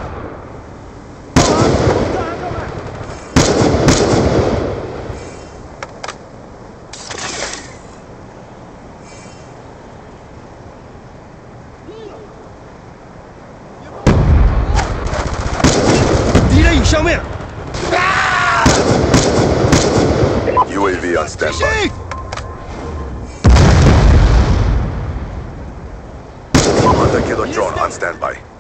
消灭 UAV on standby. Hunter killer drone on standby.